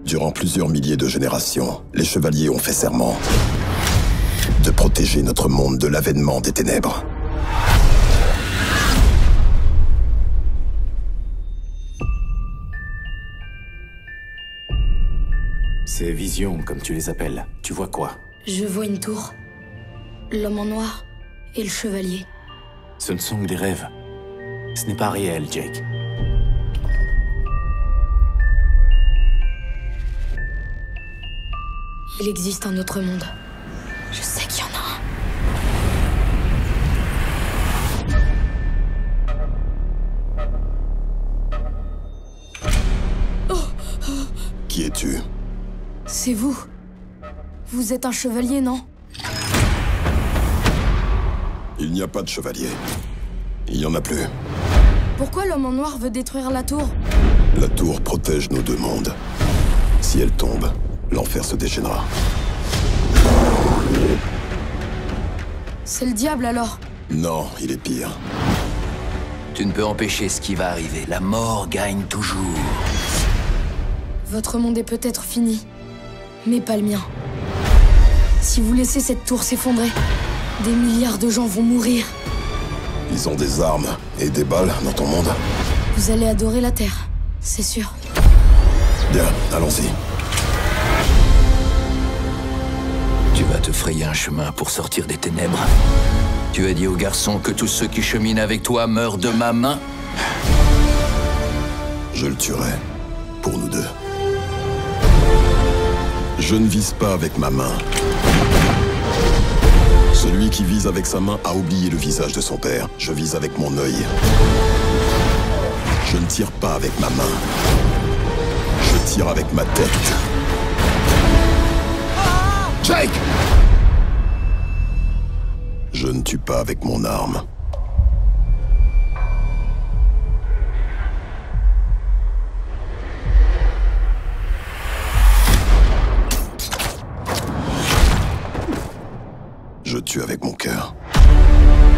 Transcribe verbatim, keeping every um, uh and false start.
Durant plusieurs milliers de générations, les chevaliers ont fait serment de protéger notre monde de l'avènement des ténèbres. Ces visions, comme tu les appelles, tu vois quoi? Je vois une tour, l'homme en noir et le chevalier. Ce ne sont que des rêves. Ce n'est pas réel, Jake. Il existe un autre monde. Je sais qu'il y en a un. Qui es-tu? C'est vous. Vous êtes un chevalier, non? Il n'y a pas de chevalier. Il n'y en a plus. Pourquoi l'homme en noir veut détruire la tour? La tour protège nos deux mondes. Si elle tombe, l'enfer se déchaînera. C'est le diable alors? Non, il est pire. Tu ne peux empêcher ce qui va arriver. La mort gagne toujours. Votre monde est peut-être fini, mais pas le mien. Si vous laissez cette tour s'effondrer, des milliards de gens vont mourir. Ils ont des armes et des balles dans ton monde. Vous allez adorer la Terre, c'est sûr. Bien, allons-y. Tu vas te frayer un chemin pour sortir des ténèbres. Tu as dit aux garçons que tous ceux qui cheminent avec toi meurent de ma main. Je le tuerai, pour nous deux. Je ne vise pas avec ma main. Celui qui vise avec sa main a oublié le visage de son père. Je vise avec mon œil. Je ne tire pas avec ma main. Je tire avec ma tête. Jake! Je ne tue pas avec mon arme. Je tue avec mon cœur.